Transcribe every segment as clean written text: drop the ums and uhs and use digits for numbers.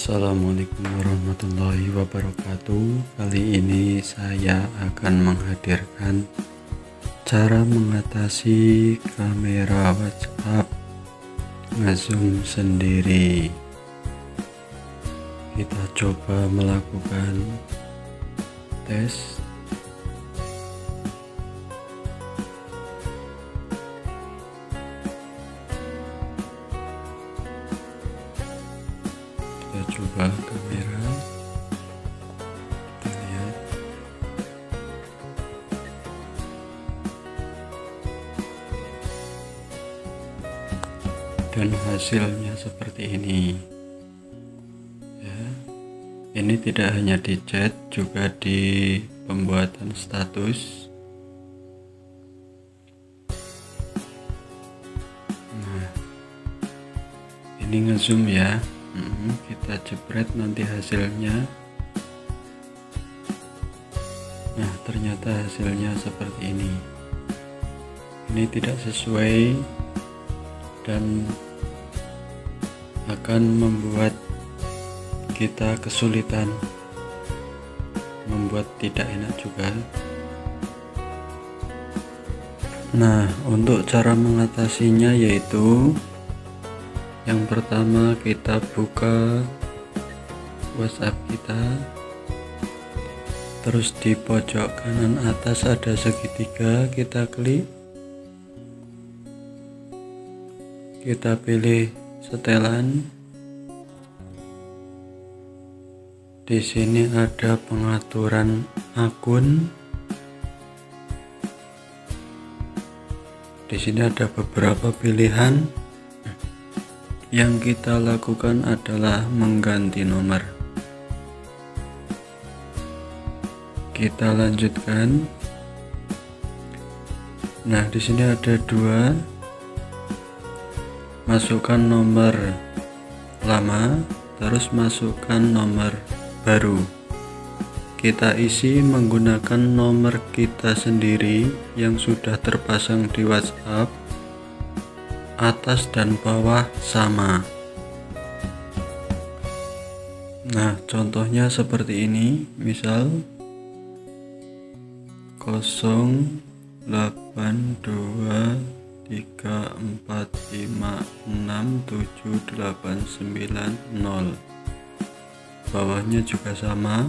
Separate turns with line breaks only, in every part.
Assalamualaikum warahmatullahi wabarakatuh. Kali ini saya akan menghadirkan cara mengatasi kamera WhatsApp ngezoom sendiri. Kita coba melakukan tes. Kita coba kamera, kita lihat. Dan hasilnya seperti ini ya. Ini tidak hanya di chat, juga di pembuatan status. Nah, ini ngezoom ya. Kita jepret nanti hasilnya. Nah, ternyata hasilnya seperti ini. Ini tidak sesuai dan akan membuat kita kesulitan, membuat tidak enak juga. Nah, untuk cara mengatasinya yaitu yang pertama, kita buka WhatsApp kita, terus di pojok kanan atas ada segitiga, kita klik, kita pilih setelan. Di sini ada pengaturan akun. Di sini ada beberapa pilihan. Yang kita lakukan adalah mengganti nomor. Kita lanjutkan. Nah, di sini ada dua. Masukkan nomor lama, terus masukkan nomor baru. Kita isi menggunakan nomor kita sendiri yang sudah terpasang di WhatsApp. Atas dan bawah sama. Nah, contohnya seperti ini, misal 0823456789, bawahnya juga sama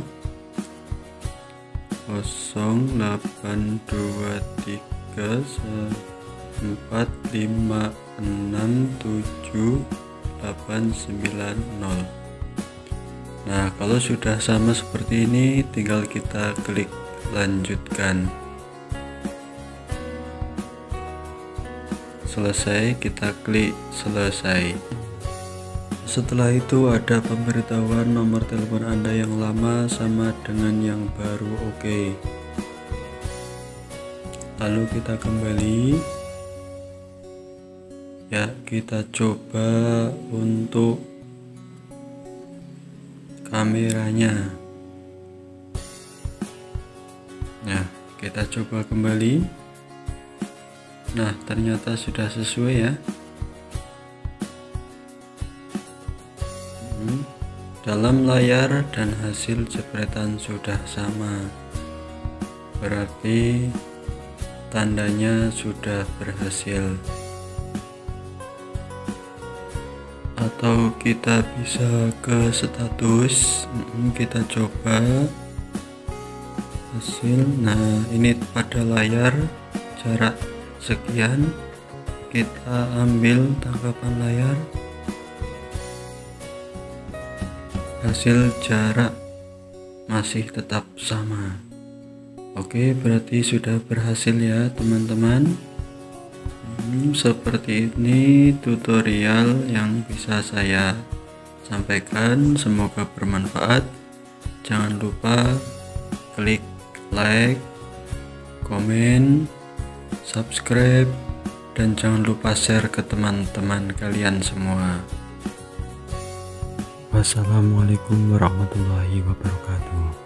0823456789. Nah, kalau sudah sama seperti ini, tinggal kita klik lanjutkan. Selesai, kita klik selesai. Setelah itu ada pemberitahuan nomor telepon Anda yang lama sama dengan yang baru. Oke. Lalu kita kembali. Ya, kita coba untuk kameranya. Nah, kita coba kembali. Nah, ternyata sudah sesuai ya. Dalam layar dan hasil jepretan sudah sama. Berarti tandanya sudah berhasil. Atau kita bisa ke status, kita coba hasil. Nah, ini pada layar jarak sekian, kita ambil tangkapan layar, hasil jarak masih tetap sama. Oke, berarti sudah berhasil ya teman-teman. Seperti ini tutorial yang bisa saya sampaikan, semoga bermanfaat. Jangan lupa klik like, komen, subscribe, dan jangan lupa share ke teman-teman kalian semua. Wassalamualaikum warahmatullahi wabarakatuh.